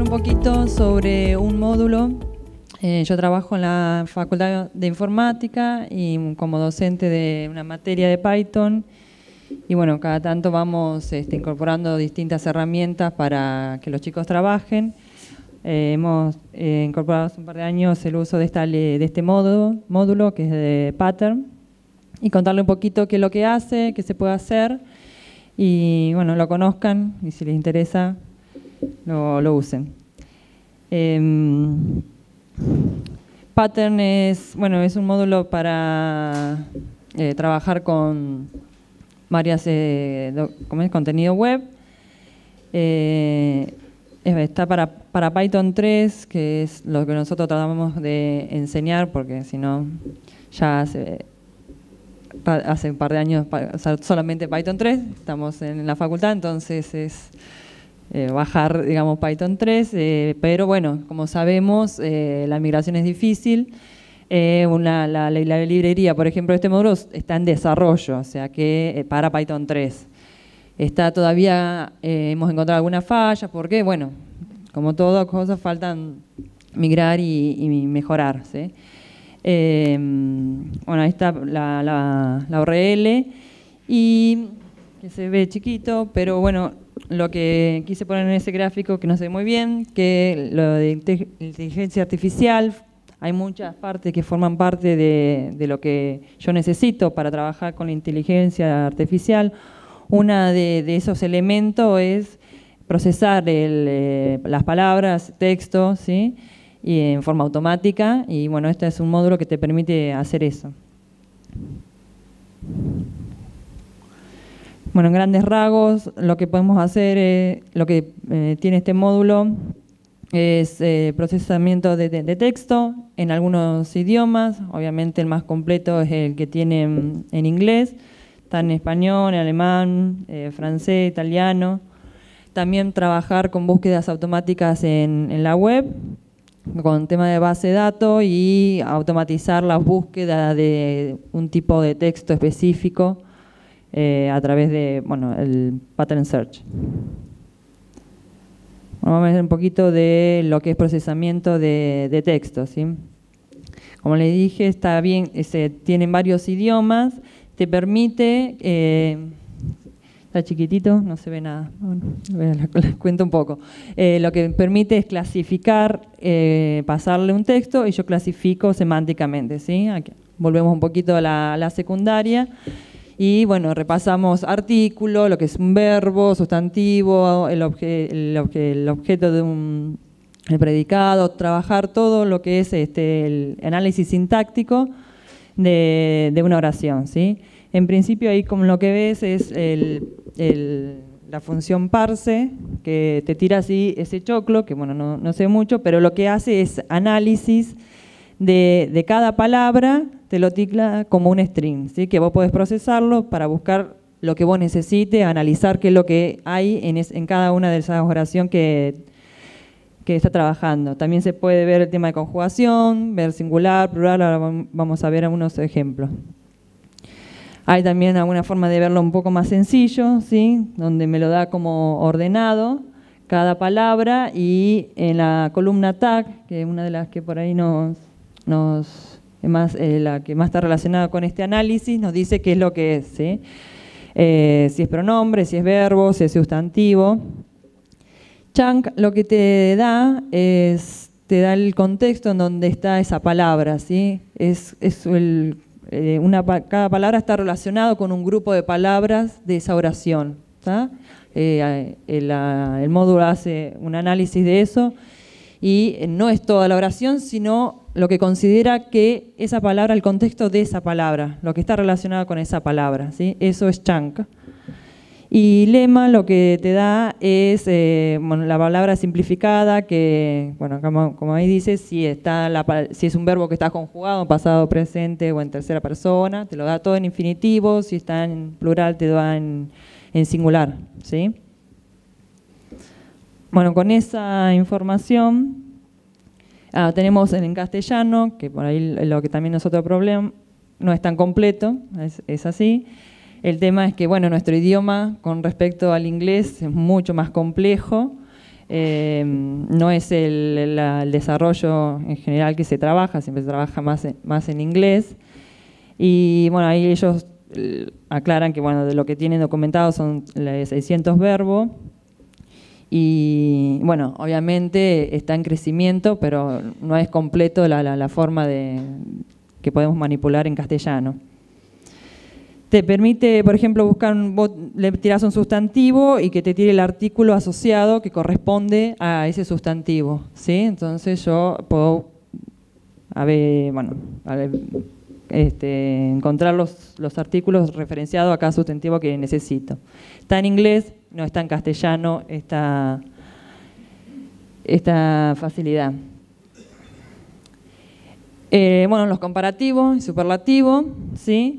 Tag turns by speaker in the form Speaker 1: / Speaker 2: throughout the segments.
Speaker 1: un poquito sobre un módulo. Yo trabajo en la Facultad de Informática y como docente de una materia de Python. Y bueno, cada tanto vamos incorporando distintas herramientas para que los chicos trabajen. Hemos incorporado hace un par de años el uso de este módulo que es de Pattern, y contarle un poquito qué es lo que hace, qué se puede hacer, y bueno, lo conozcan y si les interesa lo usen. Pattern es un módulo para trabajar con varias contenido web. Está para Python 3, que es lo que nosotros tratamos de enseñar, porque si no, ya hace un par de años solamente Python 3, estamos en la facultad, entonces es bajar, digamos, Python 3, pero bueno, como sabemos, la migración es difícil. La librería, por ejemplo, de este módulo está en desarrollo, o sea que para Python 3. Está todavía, hemos encontrado algunas fallas, porque, bueno, como todas cosas, faltan migrar y mejorar, ¿sí? Bueno, ahí está la URL, y que se ve chiquito, pero bueno, lo que quise poner en ese gráfico, que no se ve muy bien, que lo de inteligencia artificial, hay muchas partes que forman parte de lo que yo necesito para trabajar con la inteligencia artificial. Una de esos elementos es procesar las palabras, textos, ¿sí? Y en forma automática, y bueno, este es un módulo que te permite hacer eso. Bueno, en grandes rasgos, lo que podemos hacer, lo que tiene este módulo es procesamiento de texto en algunos idiomas. Obviamente el más completo es el que tiene en inglés, está en español, en alemán, francés, italiano. También trabajar con búsquedas automáticas en la web, con tema de base de datos, y automatizar la búsqueda de un tipo de texto específico a través de, el Pattern Search. Vamos a ver un poquito de lo que es procesamiento de texto, ¿sí? Como les dije, está bien, tienen varios idiomas, te permite, está chiquitito, no se ve nada, bueno, les cuento un poco. Lo que permite es clasificar, pasarle un texto y yo clasifico semánticamente, ¿sí? Aquí volvemos un poquito a la secundaria. Y bueno, repasamos artículo, lo que es un verbo, sustantivo, el objeto de el predicado, trabajar todo lo que es el análisis sintáctico de una oración, ¿sí? En principio ahí como lo que ves es la función parse, que te tira así ese choclo, que bueno, no sé mucho, pero lo que hace es análisis de cada palabra, te lo titla como un string, ¿sí? Que vos podés procesarlo para buscar lo que vos necesites, analizar qué es lo que hay en cada una de esas oraciones que está trabajando. También se puede ver el tema de conjugación, ver singular, plural, ahora vamos a ver algunos ejemplos. Hay también alguna forma de verlo un poco más sencillo, ¿sí? Donde me lo da como ordenado cada palabra, y en la columna tag, que es una de las que por ahí la que más está relacionada con este análisis, nos dice qué es lo que es, ¿sí? Si es pronombre, si es verbo, si es sustantivo. Chunk lo que te da el contexto en donde está esa palabra, ¿sí? Cada palabra está relacionada con un grupo de palabras de esa oración, ¿tá? El módulo hace un análisis de eso, y no es toda la oración, sino lo que considera que esa palabra, el contexto de esa palabra, lo que está relacionado con esa palabra, ¿sí? Eso es chunk. Y lema lo que te da es la palabra simplificada, que, bueno, como ahí dice, si es un verbo que está conjugado en pasado, presente o en tercera persona, te lo da todo en infinitivo. Si está en plural, te lo da en singular, ¿sí? Bueno, con esa información tenemos en castellano, que por ahí lo que también es otro problema, no es tan completo, es así. El tema es que, bueno, nuestro idioma con respecto al inglés es mucho más complejo. No es el desarrollo en general que se trabaja, siempre se trabaja más en inglés. Y bueno, ahí ellos aclaran que bueno, de lo que tienen documentado son 600 verbos. Y bueno, obviamente está en crecimiento, pero no es completo la forma que podemos manipular en castellano. Te permite, por ejemplo, vos le tirás un sustantivo y que te tire el artículo asociado que corresponde a ese sustantivo, ¿sí? Entonces yo puedo encontrar los artículos referenciados a cada sustantivo que necesito. Está en inglés, no está en castellano esta facilidad. Bueno, los comparativos y superlativos, ¿sí?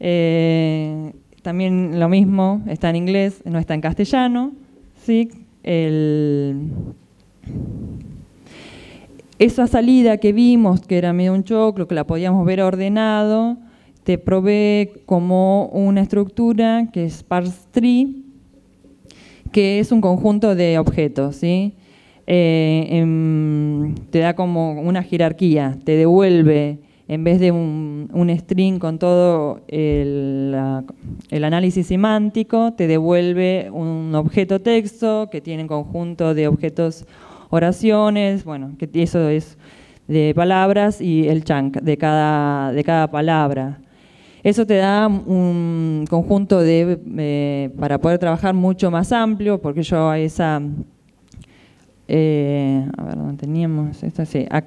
Speaker 1: También lo mismo, está en inglés, no está en castellano, ¿sí? Esa salida que vimos, que era medio un choclo, que la podíamos ver ordenado, te provee como una estructura que es parse tree, que es un conjunto de objetos, ¿sí? Te da como una jerarquía, te devuelve, en vez de un string con todo el análisis semántico, te devuelve un objeto texto que tiene un conjunto de objetos oraciones, bueno, que eso es de palabras y el chunk de cada palabra. Eso te da un conjunto para poder trabajar mucho más amplio, porque yo a esa... a ver, ¿dónde teníamos? Esta, sí, a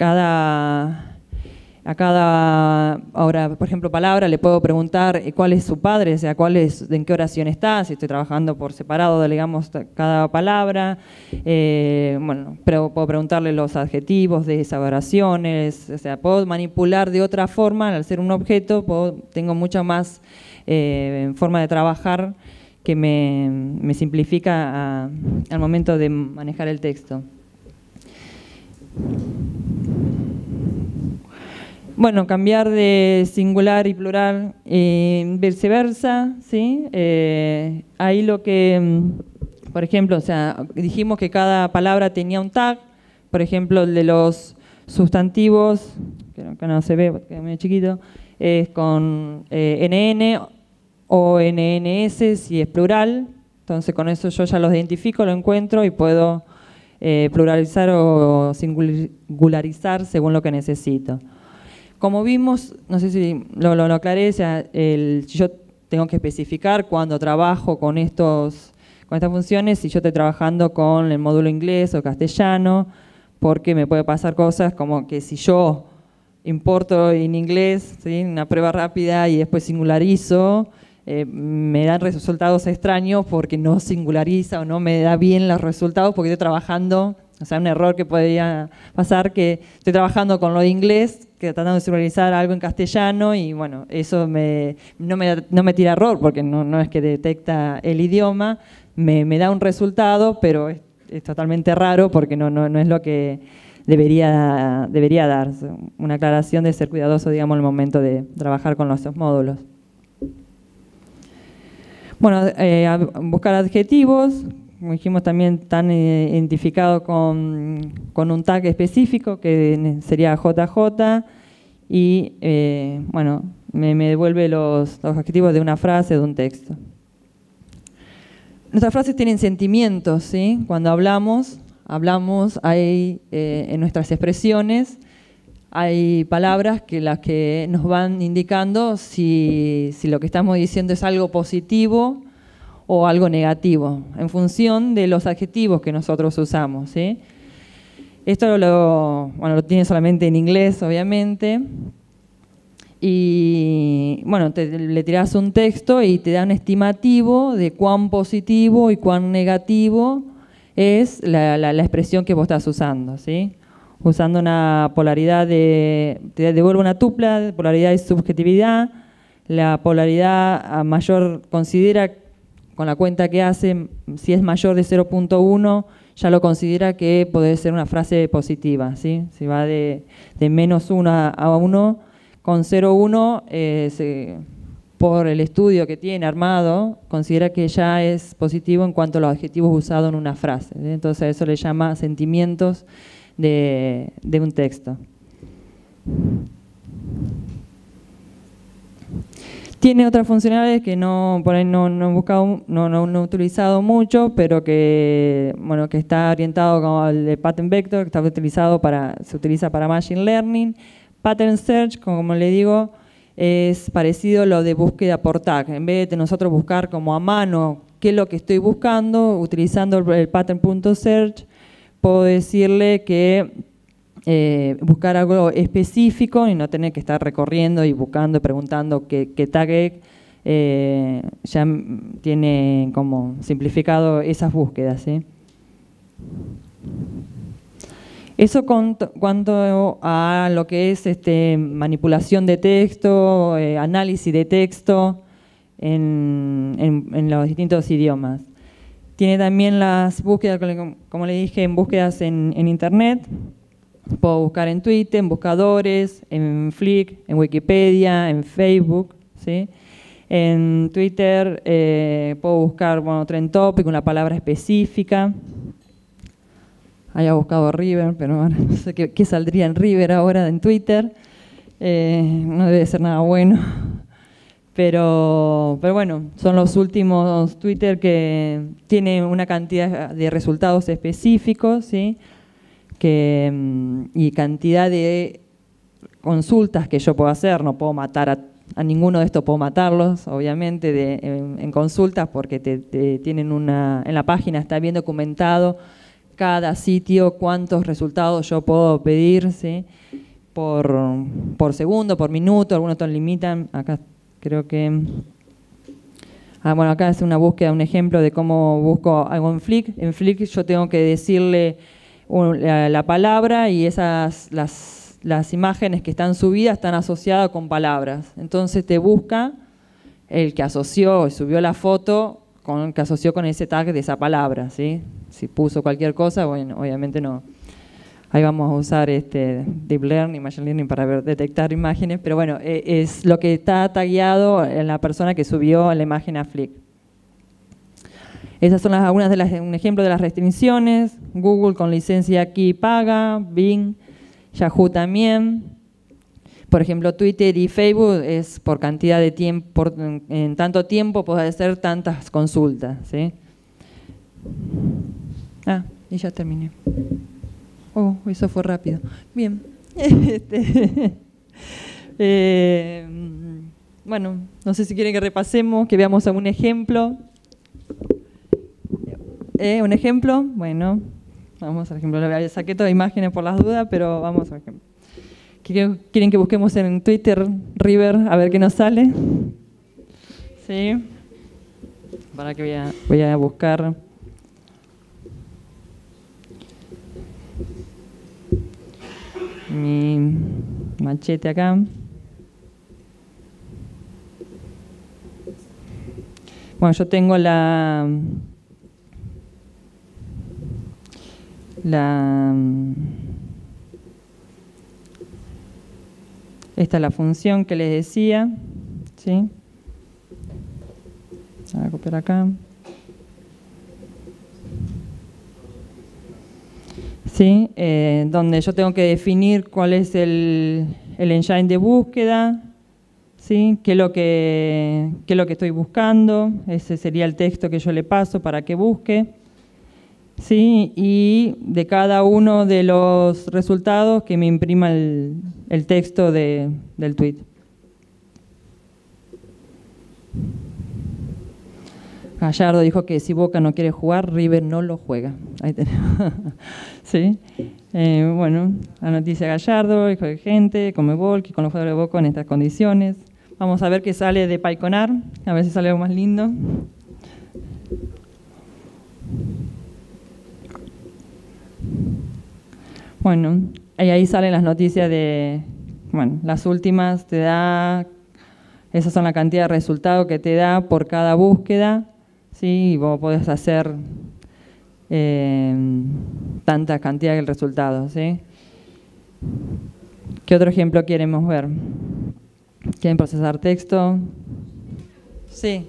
Speaker 1: cada, ahora, por ejemplo, palabra, le puedo preguntar cuál es su padre, o sea, en qué oración está, si estoy trabajando por separado, digamos, cada palabra. Bueno, pero puedo preguntarle los adjetivos de esas oraciones, o sea, puedo manipular de otra forma, al ser un objeto, tengo mucha más forma de trabajar que me simplifica al momento de manejar el texto. Bueno, cambiar de singular y plural, viceversa, ¿sí? Ahí lo que, por ejemplo, o sea, dijimos que cada palabra tenía un tag, por ejemplo, el de los sustantivos, que acá no se ve porque es medio chiquito, es con NN o NNS si es plural, entonces con eso yo ya los identifico, lo encuentro y puedo pluralizar o singularizar según lo que necesito. Como vimos, no sé si lo aclaré, o sea, si yo tengo que especificar cuando trabajo con estas funciones, si yo estoy trabajando con el módulo inglés o castellano, porque me puede pasar cosas como que si yo importo en inglés, ¿sí? Una prueba rápida y después singularizo, me dan resultados extraños porque no singulariza o no me da bien los resultados porque estoy trabajando, o sea, un error que podría pasar que estoy trabajando con lo de inglés, que tratando de singularizar algo en castellano y bueno, eso no me tira error porque no es que detecta el idioma, me da un resultado, pero es totalmente raro porque no es lo que debería darse. Una aclaración de ser cuidadoso, digamos, al momento de trabajar con los módulos. Bueno, buscar adjetivos, como dijimos también están identificados con un tag específico que sería JJ y bueno, me devuelve los adjetivos de una frase, de un texto. Nuestras frases tienen sentimientos, ¿sí? Cuando hablamos hay en nuestras expresiones hay palabras las que nos van indicando si lo que estamos diciendo es algo positivo o algo negativo, en función de los adjetivos que nosotros usamos, ¿sí? Esto lo tiene solamente en inglés, obviamente. Y bueno, le tirás un texto y te da un estimativo de cuán positivo y cuán negativo es la expresión que vos estás usando, ¿sí? Usando una polaridad te devuelve una tupla de polaridad y subjetividad. La polaridad a mayor considera, con la cuenta que hace, si es mayor de 0.1, ya lo considera que puede ser una frase positiva, ¿sí? Si va de -1 a 1, con 0,1 por el estudio que tiene armado, considera que ya es positivo en cuanto a los adjetivos usados en una frase. Entonces a eso le llama sentimientos de un texto. Tiene otras funcionalidades que por ahí no he buscado, no he utilizado mucho, pero que, bueno, que está orientado como el de Pattern Vector, que se utiliza para Machine Learning. Pattern Search, como le digo, es parecido a lo de búsqueda por tag. En vez de nosotros buscar como a mano qué es lo que estoy buscando, utilizando el pattern.search, puedo decirle que buscar algo específico y no tener que estar recorriendo y buscando y preguntando qué tag ya tiene como simplificado esas búsquedas, ¿sí? Eso cuanto a lo que es manipulación de texto, análisis de texto en los distintos idiomas. Tiene también las búsquedas, como le dije, en búsquedas en Internet. Puedo buscar en Twitter, en buscadores, en Flickr, en Wikipedia, en Facebook, ¿sí? En Twitter puedo buscar, bueno, Trend Topic, una palabra específica. Haya buscado River, pero bueno, no sé qué saldría en River ahora en Twitter. No debe ser nada bueno. Pero bueno, son los últimos Twitter que tienen una cantidad de resultados específicos, ¿sí? Y cantidad de consultas que yo puedo hacer. No puedo matar a ninguno de estos, puedo matarlos, obviamente, en consultas, porque tienen en la página está bien documentado cada sitio cuántos resultados yo puedo pedir, ¿sí? por segundo, por minuto, algunos te limitan. Acá creo que... bueno, acá es una búsqueda, un ejemplo de cómo busco algo en Flickr. En Flickr yo tengo que decirle la palabra y las imágenes que están subidas están asociadas con palabras. Entonces te busca el que asoció y subió la foto que asoció con ese tag de esa palabra, ¿sí? Si puso cualquier cosa, bueno, obviamente no. Ahí vamos a usar Deep Learning, Machine Learning para detectar imágenes, pero bueno, es lo que está tagueado en la persona que subió la imagen a Flickr. Esas son un ejemplo de las restricciones. Google con licencia aquí paga, Bing, Yahoo también. Por ejemplo, Twitter y Facebook es por cantidad de tiempo, en tanto tiempo puedes hacer tantas consultas, ¿sí? Y ya terminé. Oh, eso fue rápido. Bien. Bueno, no sé si quieren que repasemos, que veamos algún ejemplo. ¿Un ejemplo? Bueno, vamos al ejemplo. Saqué todas imágenes por las dudas, pero vamos al ejemplo. ¿Quieren que busquemos en Twitter, River, a ver qué nos sale? Sí. Para que voy a buscar. Mi machete acá. Bueno, yo tengo esta es la función que les decía, ¿sí? Voy a copiar acá. ¿Sí? Donde yo tengo que definir cuál es el engine de búsqueda, ¿sí? ¿Qué es lo que estoy buscando? Ese sería el texto que yo le paso para que busque. ¿Sí? Y de cada uno de los resultados que me imprima el texto del tweet. Gallardo dijo que si Boca no quiere jugar, River no lo juega. Ahí tenemos. ¿Sí? Bueno, la noticia de Gallardo, hijo de gente, Conmebol, que con los jugadores de Boca en estas condiciones. Vamos a ver qué sale de Paiconar, a ver si sale algo más lindo. Bueno, ahí salen las noticias las últimas te da, esas son la cantidad de resultados que te da por cada búsqueda, ¿sí? Y vos podés hacer tanta cantidad de resultados, ¿sí? ¿Qué otro ejemplo queremos ver? ¿Quieren procesar texto? Sí.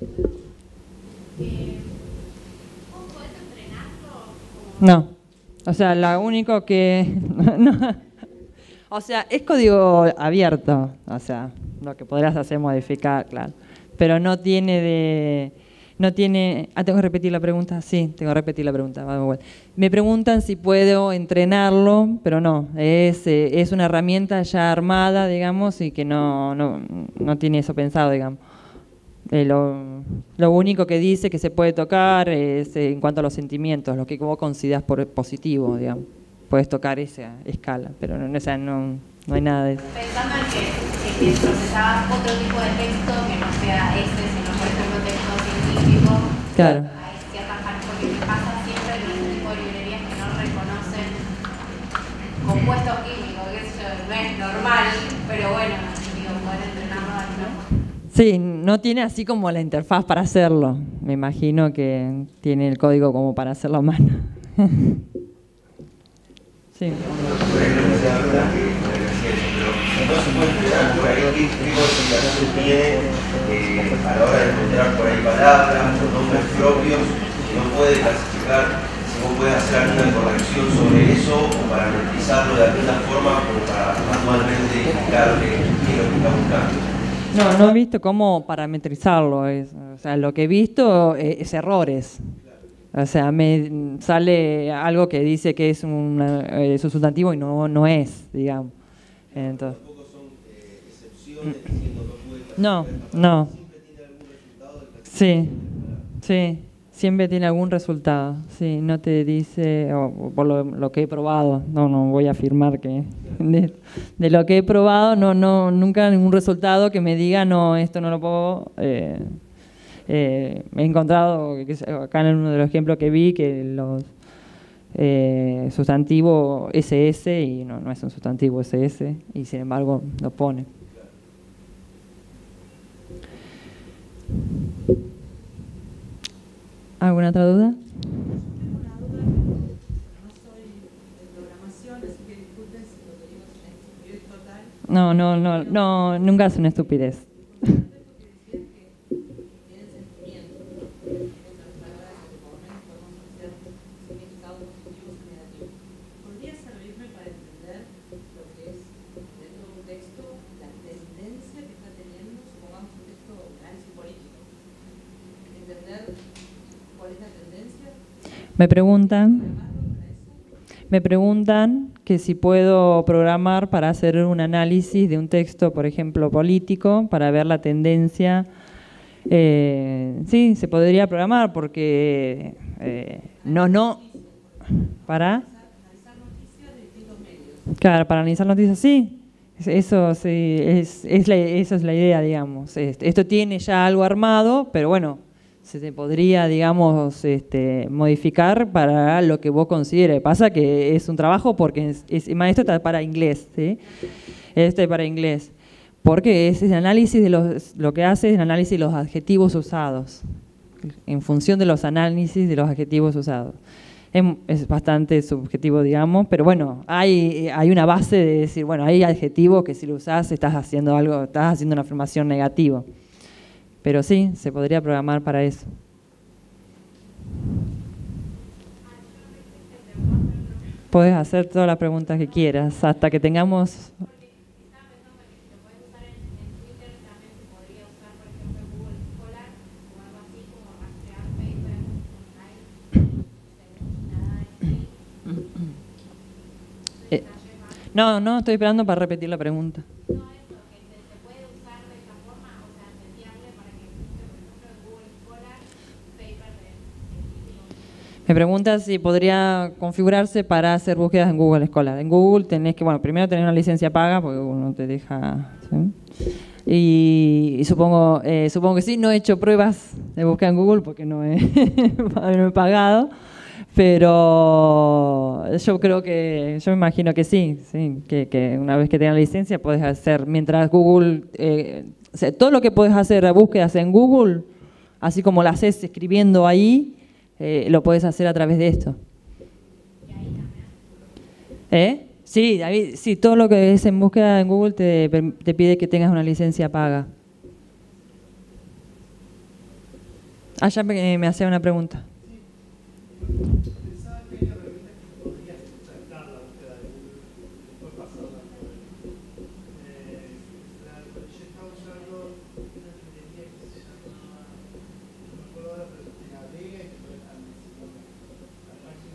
Speaker 2: ¿Vos podés entrenarlo?
Speaker 1: No. O sea, lo único que... no. O sea, es código abierto. O sea, lo que podrás hacer es modificar, claro. Pero no tiene de... No tiene... Ah, ¿tengo que repetir la pregunta? Sí, tengo que repetir la pregunta. Vamos, bueno. Me preguntan si puedo entrenarlo, pero no. Es una herramienta ya armada, digamos, y que no tiene eso pensado, digamos. Lo único que dice que se puede tocar es en cuanto a los sentimientos, lo que vos consideras por positivo, digamos. Puedes tocar esa escala, pero no, o sea, no hay nada de eso.
Speaker 2: Pensando en que procesabas otro tipo de texto que no sea sino por ejemplo texto científico.
Speaker 1: Claro.
Speaker 2: Hay ciertas partes, porque me pasa siempre en este tipo de librerías que no reconocen compuestos químicos, que eso no es normal, pero bueno, digo, poder entrenarlo a alguna forma.
Speaker 1: Sí, no tiene así como la interfaz para hacerlo. Me imagino que tiene el código como para hacerlo a mano. Sí.
Speaker 3: Por ahí no se habla que pero no se puede entrenar por ahí qué consideración tiene a la hora de encontrar por ahí palabras o nombres propios que no puede clasificar, si vos podés hacer alguna corrección sobre eso o parametrizarlo de alguna forma como para manualmente indicar qué es lo que está buscando.
Speaker 1: No he visto cómo parametrizarlo. O sea, lo que he visto es errores. O sea, me sale algo que dice que es un sustantivo y no es, digamos. Entonces,
Speaker 3: Tampoco son excepciones diciendo no puede clasificar.
Speaker 1: no. Sí, siempre tiene algún resultado. Sí, no te dice, por lo que he probado, no voy a afirmar que de lo que he probado, nunca ningún resultado que me diga, no, esto no lo puedo. He encontrado, acá en uno de los ejemplos que vi, que los sustantivo SS, y no es un sustantivo SS, y sin embargo lo pone. ¿Alguna otra duda? No, nunca es una estupidez. Me preguntan que si puedo programar para hacer un análisis de un texto, por ejemplo, político, para ver la tendencia. Sí, se podría programar porque para claro, para analizar noticias, sí. Eso sí, esa es la idea, digamos. Esto tiene ya algo armado, pero bueno, se podría, digamos, modificar para lo que vos consideres. Pasa que es un trabajo porque esto está para inglés, ¿sí? Para inglés. Porque es el análisis lo que hace es el análisis de los adjetivos usados, en función de los análisis de los adjetivos usados. Es bastante subjetivo, digamos, pero bueno, hay una base de decir, bueno, hay adjetivos que si lo usás estás haciendo una afirmación negativa. Pero sí, se podría programar para eso. Podés hacer todas las preguntas que quieras, hasta que tengamos... No, estoy esperando para repetir la pregunta. Me pregunta si podría configurarse para hacer búsquedas en Google Scholar. En Google tenés que, primero tener una licencia paga, porque Google no te deja... ¿sí? Y supongo que sí, no he hecho pruebas de búsqueda en Google porque no he pagado. Pero yo me imagino que sí, que una vez que tengas la licencia puedes hacer, mientras Google, o sea, todo lo que puedes hacer búsquedas en Google, así como las haces escribiendo ahí, lo puedes hacer a través de esto. Sí, David, sí, todo lo que es en búsqueda en Google te pide que tengas una licencia paga. Allá me hacía una pregunta.
Speaker 4: Pensaba que hay herramientas que podrías sacar la búsqueda de Google y después pasarla por el. Yo estaba usando una librería que se llama, no me acuerdo ahora, pero te navega y te puede dejar la página.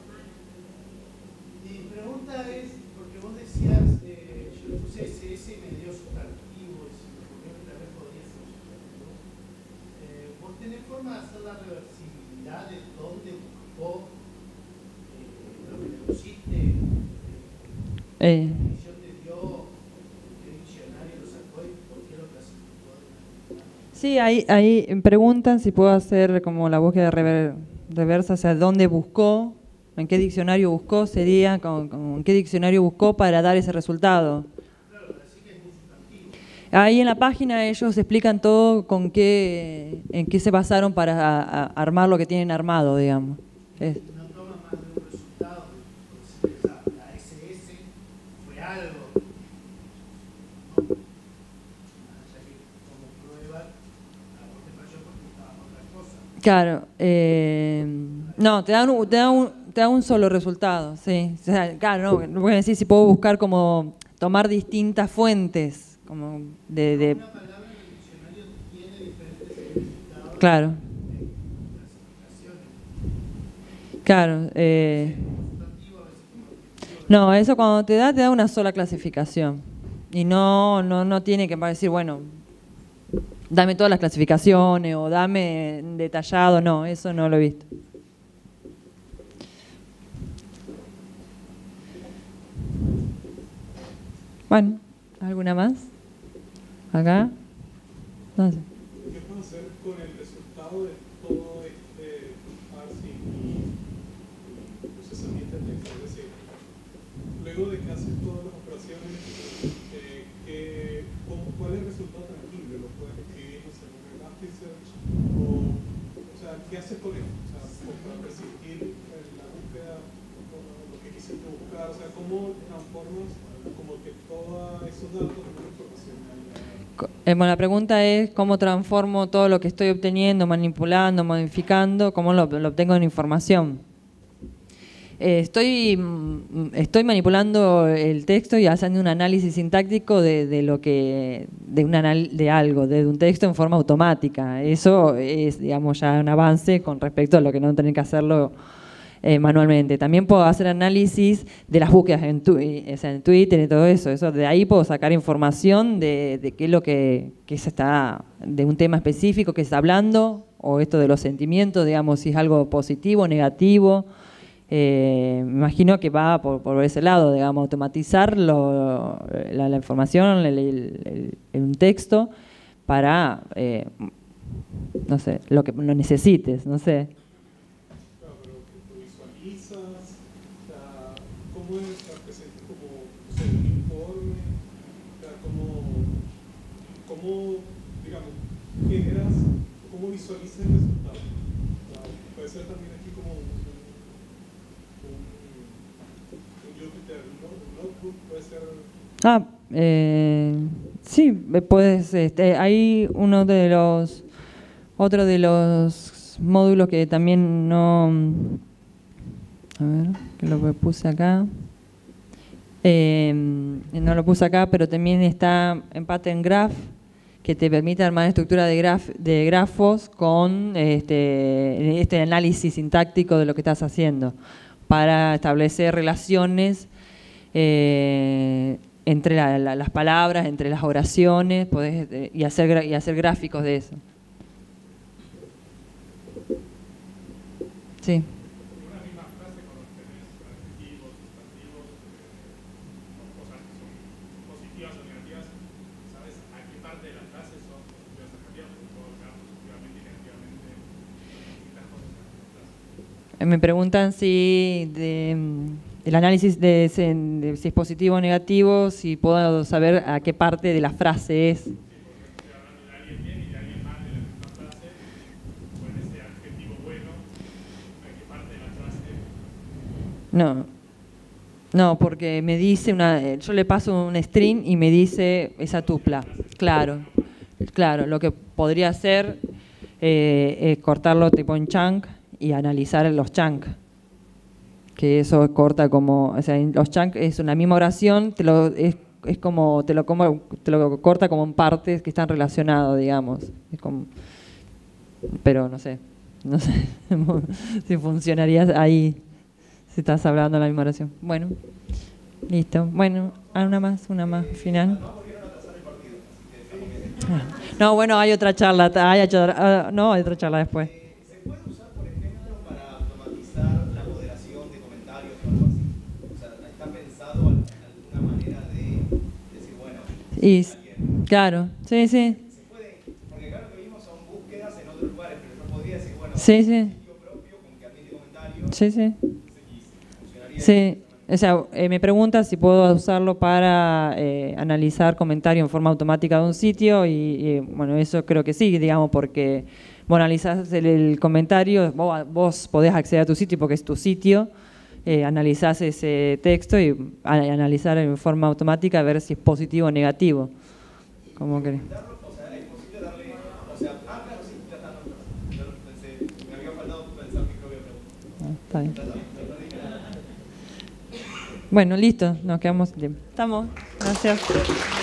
Speaker 4: Mi pregunta es, porque vos decías, yo le puse SS y me dio sustantivo, y se me ocurrió que tal vez podría ser sustantivo. ¿Vos tenés forma de hacer la reversibilidad de dónde buscó lo que le pusiste? ¿Qué definición te dio? ¿Qué diccionario lo sacó y por qué lo clasificó?
Speaker 1: Sí, ahí preguntan si puedo hacer como la búsqueda reversa, o sea, dónde buscó, en qué diccionario buscó, sería, en qué diccionario buscó para dar ese resultado. Ahí en la página ellos explican todo en qué se basaron para armar lo que tienen armado, digamos.
Speaker 4: No toma más de un resultado, la SS fue algo, ¿no? Ya que como prueba, a vos te falló porque estaba otra cosa.
Speaker 1: Claro, no, te da un solo resultado, sí. O sea, claro, no voy a decir si puedo buscar como tomar distintas fuentes, como
Speaker 4: Una palabra en el diccionario tiene diferentes significados.
Speaker 1: Claro. Claro. No, eso cuando te da una sola clasificación. Y no tiene que decir, bueno, dame todas las clasificaciones o dame detallado. No, eso no lo he visto. Bueno, ¿alguna más? ¿Acá? No sé.
Speaker 5: ¿Qué puedo hacer con el resultado de todo este parsing y procesamiento de texto? Es decir, luego de que haces todas las operaciones, ¿cuál es el resultado tangible? ¿Lo puedes escribir en un Elasticsearch? O sea, ¿qué haces con esto? O sea, para persistir la búsqueda, lo que quisiste buscar, o sea, ¿cómo transformas como que todos esos datos en una información?
Speaker 1: Bueno, la pregunta es cómo transformo todo lo que estoy obteniendo, manipulando, modificando, cómo lo obtengo en información. Estoy manipulando el texto y haciendo un análisis sintáctico de un texto en forma automática. Eso es, digamos, ya un avance con respecto a lo que no tener que hacerlo manualmente. También puedo hacer análisis de las búsquedas en Twitter y todo eso. De ahí puedo sacar información de qué es lo que se está, de un tema específico que se está hablando, o esto de los sentimientos, digamos, si es algo positivo, negativo. Me imagino que va por ese lado, digamos, automatizar la información en un texto para, no sé, lo que lo necesites, no sé.
Speaker 5: ¿Cómo es presente como un informe? ¿Cómo, digamos, generas, cómo visualizas el resultado? Puede ser también aquí como un Jupyter Notebook, puede ser...
Speaker 1: sí, puedes, hay otro de los módulos que también no... A ver, que lo puse acá. No lo puse acá, pero también está en Pattern Graph, que te permite armar estructura de grafos con este análisis sintáctico de lo que estás haciendo, para establecer relaciones entre las palabras, entre las oraciones, y hacer gráficos de eso. Sí. Me preguntan si el análisis de si es positivo o negativo, si puedo saber a qué parte de la frase es. No, porque me dice yo le paso un string y me dice esa tupla. Claro, lo que podría ser cortarlo tipo en chunk y analizar los chunk. Que eso corta como, o sea, los chunk es una misma oración, es como te lo corta como en partes que están relacionados, digamos. Es como, pero no sé si funcionaría ahí si estás hablando la misma oración. Bueno, listo. Bueno, una más final. No, bueno, hay otra charla, hay otra charla después.
Speaker 6: ¿Se puede usar, por ejemplo, para automatizar la moderación de comentarios o algo así? O sea, ¿está pensado alguna manera de decir, bueno,
Speaker 1: claro, sí.
Speaker 6: se puede, porque claro que vimos son búsquedas en otros lugares, pero yo podría decir, bueno,
Speaker 1: sí.
Speaker 6: un sitio propio con que admite comentarios,
Speaker 1: sí.
Speaker 6: funcionaría.
Speaker 1: Sí. O sea, me pregunta si puedo usarlo para analizar comentarios en forma automática de un sitio y bueno, eso creo que sí, digamos, porque vos analizás el comentario, vos podés acceder a tu sitio porque es tu sitio, analizás ese texto y analizar en forma automática a ver si es positivo o negativo. ¿Cómo querés?
Speaker 6: O sea, es posible darle, o sea, claro, sí, ya está, yo pensé, me había faltado pensar mi propia pregunta.
Speaker 1: Está bien. Bueno, listo, nos quedamos. Estamos. Gracias.